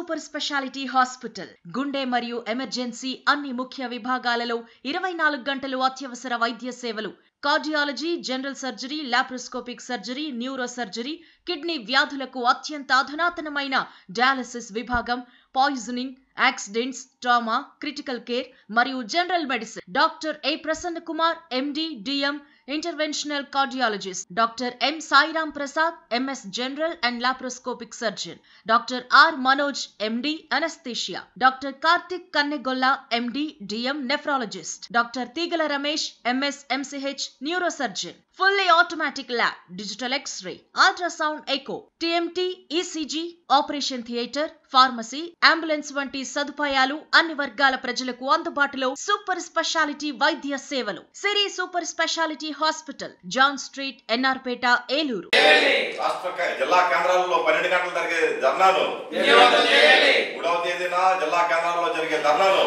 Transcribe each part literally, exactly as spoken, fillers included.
Super speciality hospital గుండె మరియు emergency అన్ని ముఖ్య విభాగాలలో ఇరవై నాలుగు గంటలు అత్యవసర వైద్య సేవలు cardiology general surgery laparoscopic surgery neuro surgery kidney వ్యాధులకు అత్యంత అధునాతనమైన డయాలసిస్ విభాగం poisoning accidents trauma critical care మరియు general medicine doctor A Prasanna Kumar MD DM Interventional cardiologist Doctor M Sairam Prasad M S General and Laparoscopic Surgeon Doctor R Manoj M D Anesthesia Doctor Karthik Kannegolla M D D M Nephrologist Doctor Tigala Ramesh M S M C H Neurosurgeon Fully automatic lab digital x-ray ultrasound echo T M T E C G operation theatre pharmacy ambulance వంటి సదుపాయాలు అన్ని వర్గాల ప్రజలకు అందుబాటులో super speciality వైద్య సేవలు Siri super speciality hospital John Street NR Peta Eluru రాష్ట్ర జిల్లా కేంద్రాల్లో పన్నెండు గంటల జరిగే ధర్నాను మూడవ తేదీన జిల్లా కేంద్రాల్లో జరిగే ధర్నాను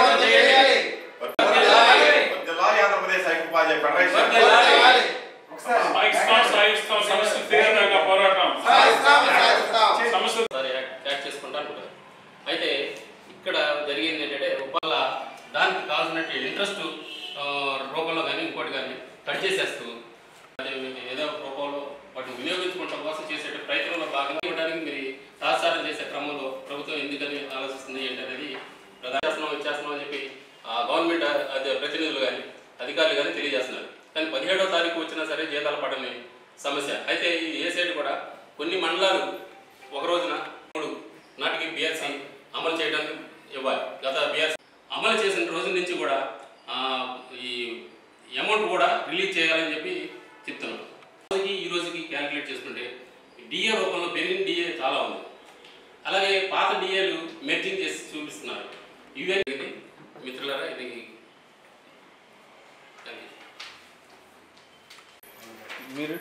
జిల్లా ఆంధ్రప్రదేశ్ ఐక్యపాధ్యాయ ఫెడరేషన్ అయితే ఇక్కడ జరిగింది ఏంటంటే రూపాయల దానికి కావాల్సినట్టు ఇంట్రెస్ట్ రూపంలో కానీ ఇంకోటి కానీ కట్ చేసేస్తూ ఏదో రూపంలో వాటిని వినియోగించుకోవడం కోసం చేసే ప్రయత్నంలో భాగంగా ఇవ్వడానికి మీరు తాత్సారం చేసే క్రమంలో ప్రభుత్వం ఎందుకని ఆలోచిస్తుంది ఏంటనేది ప్రధాన ఇచ్చేస్తున్నాం అని చెప్పి గవర్నమెంట్ ప్రతినిధులు కానీ అధికారులు కానీ తెలియజేస్తున్నారు. కానీ పదిహేడవ తారీఖు వచ్చినా సరే జీతాలు పడని సమస్య. అయితే ఈ ఏ సైడ్ కూడా కొన్ని మండలాలు ఒక రోజున మూడు నాటికి బిఆర్సీ అమలు చేయడానికి ఇవ్వాలి. గత బిఆర్సీ అమలు చేసిన రోజు నుంచి కూడా ఈ అమౌంట్ కూడా రిలీజ్ చేయాలని చెప్పి చెప్తున్నాం. ఈ రోజుకి క్యాల్కులేట్ చేసుకుంటే డిఏ రూపంలో పెరిగిన డిఏ చాలా ఉంది. అలాగే పాత డిఏలు మెర్జింగ్ చేసి చూపిస్తున్నారు. ఇవే మిత్రులారా ఇది మీరు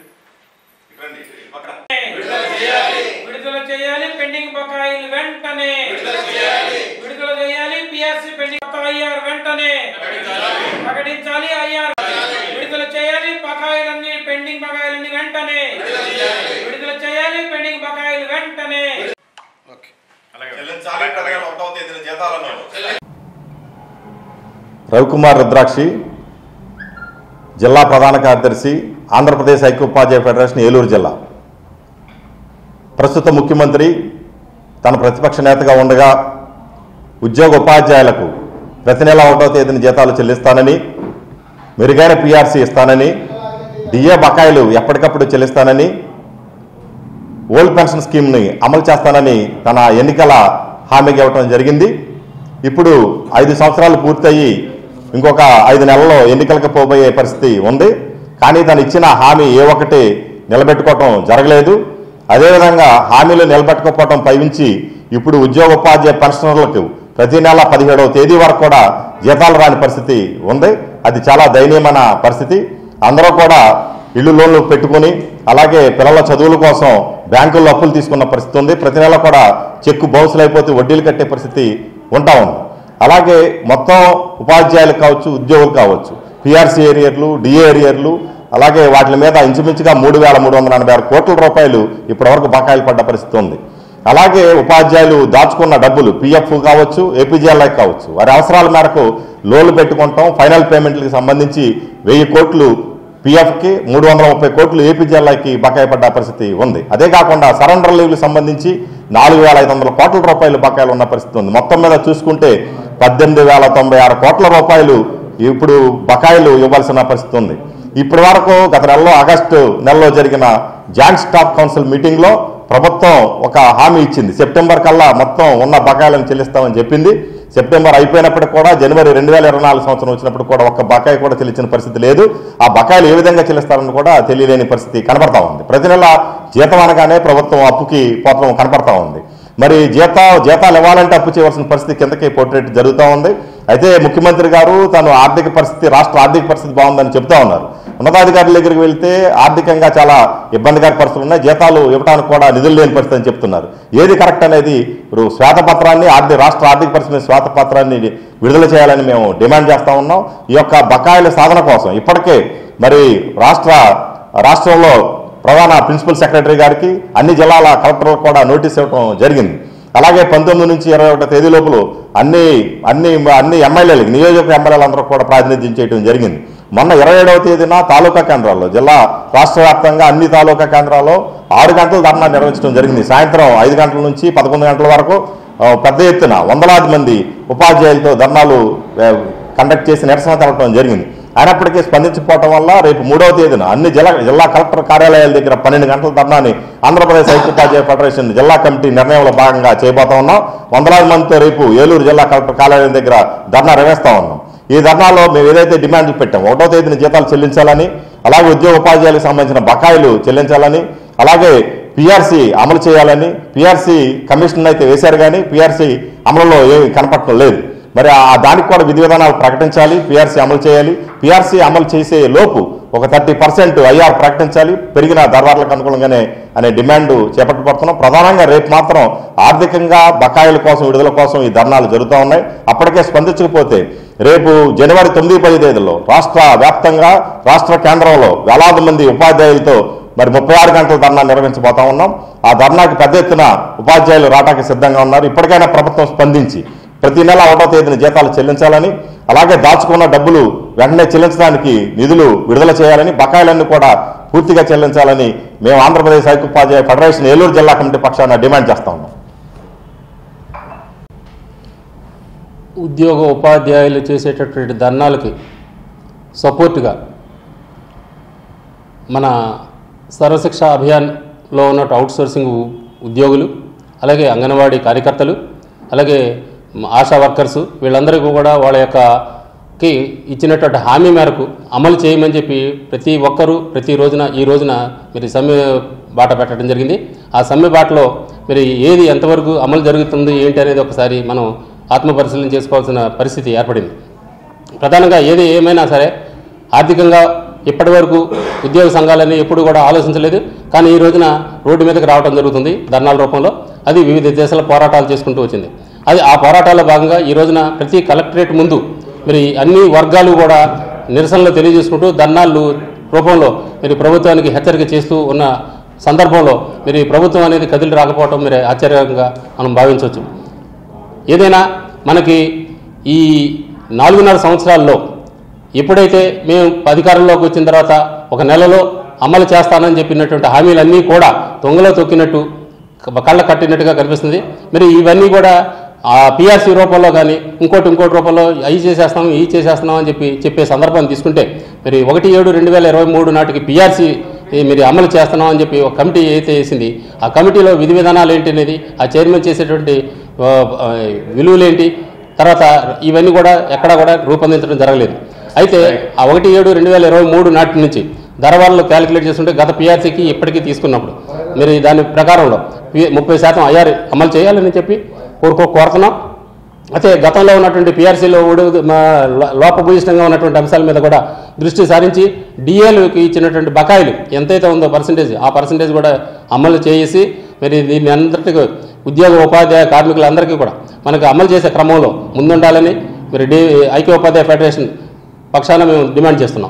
విడుదల చేయాలి పెండింగ్ బకాయిలు వెంటనే విడుదల చేయాలి పిఆర్సీ పెండింగ్ బకాయిలు వెంటనే ప్రకటించాలి ఐఆర్ విడుదల చేయాలి బకాయిలన్నీ పెండింగ్ బకాయిలన్నీ వెంటనే విడుదల చేయాలి పెండింగ్ బకాయిలు వెంటనే రవికుమార్ రుద్రాక్షి జిల్లా ప్రధాన కార్యదర్శి ఆంధ్రప్రదేశ్ ఐక్యోపాధ్యాయ ఫెడరేషన్ ఏలూరు జిల్లా. ప్రస్తుత ముఖ్యమంత్రి తన ప్రతిపక్ష నేతగా ఉండగా ఉద్యోగ ఉపాధ్యాయులకు ప్రతి నెల ఒకటో తేదీన జీతాలు చెల్లిస్తానని, మెరుగైన పిఆర్సీ ఇస్తానని, డిఏ బకాయిలు ఎప్పటికప్పుడు చెల్లిస్తానని, ఓల్డ్ పెన్షన్ స్కీమ్ని అమలు చేస్తానని తన ఎన్నికల హామీకి ఇవ్వడం జరిగింది. ఇప్పుడు ఐదు సంవత్సరాలు పూర్తయి ఇంకొక ఐదు నెలల్లో ఎన్నికలకు పోబోయే పరిస్థితి ఉంది. కానీ తను ఇచ్చిన హామీ ఏ ఒక్కటి నిలబెట్టుకోవటం జరగలేదు. అదేవిధంగా హామీలు నిలబెట్టుకోకపోవటం పైవించి ఇప్పుడు ఉద్యోగ ఉపాధ్యాయ పెన్షనర్లకు ప్రతి నెల పదిహేడవ తేదీ వరకు కూడా జీతాలు రాని పరిస్థితి ఉంది. అది చాలా దయనీయమైన పరిస్థితి. అందరూ కూడా ఇళ్ళు లోన్లు పెట్టుకుని అలాగే పిల్లల చదువుల కోసం బ్యాంకుల్లో అప్పులు తీసుకున్న పరిస్థితి ఉంది. ప్రతి నెల కూడా చెక్కు బౌన్సులు అయిపోతే వడ్డీలు కట్టే పరిస్థితి ఉంటా ఉంది. అలాగే మొత్తం ఉపాధ్యాయులు కావచ్చు, ఉద్యోగులు కావచ్చు, పిఆర్సీ ఏరియర్లు, డిఏ ఏరియర్లు, అలాగే వాటి మీద ఇంచుమించుగా మూడు వేల మూడు వందల ఎనభై ఆరు కోట్ల రూపాయలు ఇప్పటివరకు బకాయిలు పడ్డ పరిస్థితి ఉంది. అలాగే ఉపాధ్యాయులు దాచుకున్న డబ్బులు పిఎఫ్ కావచ్చు, ఏపీజీఎల్ఐ కావచ్చు, వారి అవసరాల మేరకు లోన్లు పెట్టుకుంటాం. ఫైనల్ పేమెంట్లకు సంబంధించి వెయ్యి కోట్లు పిఎఫ్కి, మూడు వందల ముప్పై కోట్లు ఏపీజీఎల్ఐకి బకాయి పడ్డ పరిస్థితి ఉంది. అదే కాకుండా సరెండర్ లీవ్లకు సంబంధించి నాలుగు వేల ఐదు వందల కోట్ల రూపాయలు బకాయిలు ఉన్న పరిస్థితి ఉంది. మొత్తం మీద చూసుకుంటే పద్దెనిమిది వేల తొంభై ఆరు కోట్ల రూపాయలు ఇప్పుడు బకాయిలు ఇవ్వాల్సిన పరిస్థితి ఉంది. ఇప్పటి వరకు గత నెలలో ఆగస్టు నెలలో జరిగిన జాయింట్ స్టాఫ్ కౌన్సిల్ మీటింగ్లో ప్రభుత్వం ఒక హామీ ఇచ్చింది. సెప్టెంబర్ కల్లా మొత్తం ఉన్న బకాయిలను చెల్లిస్తామని చెప్పింది. సెప్టెంబర్ అయిపోయినప్పటికీ కూడా జనవరి రెండు వేల ఇరవై నాలుగు సంవత్సరం వచ్చినప్పుడు కూడా ఒక్క బకాయి కూడా చెల్లించిన పరిస్థితి లేదు. ఆ బకాయిలు ఏ విధంగా చెల్లిస్తారని కూడా తెలియలేని పరిస్థితి కనపడతా ఉంది. ప్రతి నెల జీతం అనగానే ప్రభుత్వం అప్పుకి పోవడం కనపడతా ఉంది. మరి జీత జీతాలు ఇవ్వాలంటే అప్పు చేయవలసిన పరిస్థితి కిందకి పోర్ట్రేట్ జరుగుతూ ఉంది. అయితే ముఖ్యమంత్రి గారు తను ఆర్థిక పరిస్థితి రాష్ట్ర ఆర్థిక పరిస్థితి బాగుందని చెప్తా ఉన్నారు. ఉన్నతాధికారుల దగ్గరికి వెళ్తే ఆర్థికంగా చాలా ఇబ్బందికర పరిస్థితులు ఉన్నాయి, జీతాలు ఇవ్వడానికి కూడా నిధులు లేని పరిస్థితి అని చెప్తున్నారు. ఏది కరెక్ట్ అనేది ఇప్పుడు శ్వేతపత్రాన్ని ఆర్థిక రాష్ట్ర ఆర్థిక పరిస్థితి శ్వేతపత్రాన్ని విడుదల చేయాలని మేము డిమాండ్ చేస్తూ ఉన్నాం. ఈ యొక్క బకాయిల సాధన కోసం ఇప్పటికే మరి రాష్ట్ర రాష్ట్రంలో ప్రధాన ప్రిన్సిపల్ సెక్రటరీ గారికి అన్ని జిల్లాల కలెక్టర్లకు కూడా నోటీస్ ఇవ్వడం జరిగింది. అలాగే పంతొమ్మిది నుంచి ఇరవై ఒకటో తేదీ లోపల అన్ని అన్ని అన్ని ఎమ్మెల్యేలకు నియోజక ఎమ్మెల్యేలందరూ కూడా ప్రాతినిధ్యం చేయడం జరిగింది. మొన్న ఇరవై ఏడవ తేదీన తాలూకా కేంద్రాల్లో జిల్లా రాష్ట్ర వ్యాప్తంగా అన్ని తాలూకా కేంద్రాల్లో ఆరు గంటల ధర్నా నిర్వహించడం జరిగింది. సాయంత్రం ఐదు గంటల నుంచి పదకొండు గంటల వరకు పెద్ద ఎత్తున వందలాది మంది ఉపాధ్యాయులతో ధర్నాలు కండక్ట్ చేసి నిరసన తెలపడం జరిగింది. అయినప్పటికీ స్పందించకపోవడం వల్ల రేపు మూడవ తేదీన అన్ని జిల్లా జిల్లా కలెక్టర్ కార్యాలయాల దగ్గర పన్నెండు గంటల ధర్నాని ఆంధ్రప్రదేశ్ ఐక్యోపాధ్యాయ ఫెడరేషన్ జిల్లా కమిటీ నిర్ణయంలో భాగంగా చేయబోతా ఉన్నాం. వందలాది మందితో రేపు ఏలూరు జిల్లా కలెక్టర్ కార్యాలయం దగ్గర ధర్నా నిర్వహిస్తా ఉన్నాం. ఈ ధర్నాలో మేము ఏదైతే డిమాండ్లు పెట్టామో ఒకటో తేదీన జీతాలు చెల్లించాలని, అలాగే ఉద్యోగ ఉపాధ్యాయులకు సంబంధించిన బకాయిలు చెల్లించాలని, అలాగే పిఆర్సీ అమలు చేయాలని, పిఆర్సీ కమిషన్ అయితే వేశారు కానీ పిఆర్సీ అమలులో ఏమి కనపడటం లేదు. మరి ఆ దానికి కూడా విధి విధానాలు ప్రకటించాలి, పిఆర్సీ అమలు చేయాలి. పిఆర్సీ అమలు చేసే లోపు ఒక థర్టీ పర్సెంట్ ఐఆర్ ప్రకటించాలి, పెరిగిన ధరలకు అనుకూలంగానే అనే డిమాండ్ చేపట్టబడుతున్నాం. ప్రధానంగా రేపు మాత్రం ఆర్థికంగా బకాయిల కోసం విడుదల కోసం ఈ ధర్నాలు జరుగుతూ ఉన్నాయి. అప్పటికే స్పందించకపోతే రేపు జనవరి తొమ్మిది పది తేదీల్లో రాష్ట్ర వ్యాప్తంగా రాష్ట్ర కేంద్రంలో వేలాది మంది ఉపాధ్యాయులతో మరి ముప్పై ఆరు గంటల ధర్నా నిర్వహించబోతా ఉన్నాం. ఆ ధర్నాకి పెద్ద ఎత్తున ఉపాధ్యాయులు రావడానికి సిద్ధంగా ఉన్నారు. ఇప్పటికైనా ప్రభుత్వం స్పందించి ప్రతి నెల ఒకటో తేదీన జీతాలు చెల్లించాలని, అలాగే దాచుకున్న డబ్బులు వెంటనే చెల్లించడానికి నిధులు విడుదల చేయాలని, బకాయిలన్నీ కూడా పూర్తిగా చెల్లించాలని మేము ఆంధ్రప్రదేశ్ ఐక్యోపాధ్యాయ ఫెడరేషన్ ఏలూరు జిల్లా కమిటీ పక్షాన డిమాండ్ చేస్తా ఉన్నాం. ఉద్యోగ ఉపాధ్యాయులు చేసేటటువంటి ధర్నాలకి సపోర్టుగా మన సర్వశిక్ష అభియాన్లో ఉన్న అవుట్సోర్సింగ్ ఉద్యోగులు, అలాగే అంగన్వాడీ కార్యకర్తలు, అలాగే ఆశా వర్కర్సు వీళ్ళందరికీ కూడా వాళ్ళ యొక్కకి ఇచ్చినటువంటి హామీ మేరకు అమలు చేయమని చెప్పి ప్రతి ఒక్కరూ ప్రతి రోజున ఈ రోజున మరి సమ్మె బాట పెట్టడం జరిగింది. ఆ సమ్మె బాటలో మరి ఏది ఎంతవరకు అమలు జరుగుతుంది ఏంటి అనేది ఒకసారి మనం ఆత్మపరిశీలన చేసుకోవాల్సిన పరిస్థితి ఏర్పడింది. ప్రధానంగా ఏది ఏమైనా సరే ఆర్థికంగా ఇప్పటి వరకు ఉద్యోగ సంఘాలన్నీ ఎప్పుడు కూడా ఆలోచించలేదు. కానీ ఈ రోజున రోడ్డు మీదకి రావడం జరుగుతుంది ధర్నాల రూపంలో. అది వివిధ దేశాల పోరాటాలు చేసుకుంటూ వచ్చింది. అది ఆ పోరాటాల్లో భాగంగా ఈ రోజున ప్రతి కలెక్టరేట్ ముందు మరి అన్ని వర్గాలు కూడా నిరసనలు తెలియజేసుకుంటూ ధర్నాలు రూపంలో మరి ప్రభుత్వానికి హెచ్చరిక చేస్తూ ఉన్న సందర్భంలో మరి ప్రభుత్వం అనేది కదిలి రాకపోవడం మరి ఆశ్చర్యంగా మనం భావించవచ్చు. ఏదైనా మనకి ఈ నాలుగున్నర సంవత్సరాల్లో ఎప్పుడైతే మేము అధికారంలోకి వచ్చిన తర్వాత ఒక నెలలో అమలు చేస్తానని చెప్పినటువంటి హామీలన్నీ కూడా దొంగలో తొక్కినట్టు కళ్ళ కట్టినట్టుగా కనిపిస్తుంది. మరి ఇవన్నీ కూడా ఆ పిఆర్సీ రూపంలో కానీ ఇంకోటి ఇంకోటి రూపంలో అవి చేసేస్తాం ఇవి చేసేస్తున్నాం అని చెప్పి చెప్పే సందర్భాన్ని తీసుకుంటే మరి ఒకటి ఏడు రెండు వేల ఇరవై మూడు నాటికి పిఆర్సీ మీరు అమలు చేస్తున్నాం అని చెప్పి ఒక కమిటీ అయితే వేసింది. ఆ కమిటీలో విధి విధానాలు ఏంటి అనేది, ఆ చైర్మన్ చేసేటువంటి విలువలేంటి, తర్వాత ఇవన్నీ కూడా ఎక్కడా కూడా రూపొందించడం జరగలేదు. అయితే ఆ ఒకటి ఏడు రెండు వేల ఇరవై మూడు నాటి నుంచి ధరవాళ్ళు క్యాలిక్యులేట్ చేస్తుంటే గత పిఆర్సీకి ఇప్పటికీ తీసుకున్నప్పుడు మీరు దాని ప్రకారంలో ముప్పై శాతం ఐఆర్ అమలు చేయాలని చెప్పి కోరుకో కోరుతున్నాం. అయితే గతంలో ఉన్నటువంటి పిఆర్సీలో లోపభూయిష్టంగా ఉన్నటువంటి అంశాల మీద కూడా దృష్టి సారించి డిఏలకు ఇచ్చినటువంటి బకాయిలు ఎంతైతే ఉందో పర్సంటేజ్ ఆ పర్సంటేజ్ కూడా అమలు చేసి మరి దీన్ని అందరికీ ఉద్యోగ ఉపాధ్యాయ కార్మికులందరికీ కూడా మనకు అమలు చేసే క్రమంలో ముందుండాలని మరి డి ఐక్యోపాధ్యాయ ఫెడరేషన్ పక్షాన మేము డిమాండ్ చేస్తున్నాం.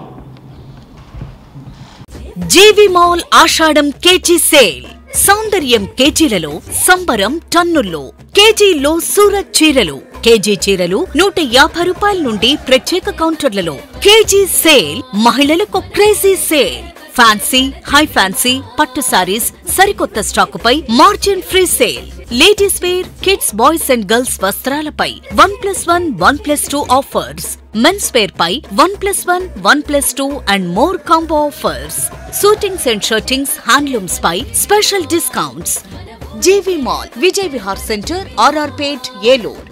GV mall Ashadham KG sale. సౌందర్యం కేజీలలో, సంబరం టన్నుల్లో. కేజీలో సూరత్ చీరలు, కేజీ చీరలు నూట యాభై రూపాయల నుండి ప్రత్యేక కౌంటర్లలో. KG sale. మహిళలకు crazy sale. Fancy, high fancy, పట్టు సారీస్ సరికొత్త స్టాకుపై margin free sale. Ladies wear, kids, boys and girls వస్త్రాలపై one plus one one plus two offers. Men's wear పై one plus one one plus two and more combo offers. Suitings and shirtings, handlooms పై special discounts. GV mall, Vijay Vihar centre, RR Pet, Eluru.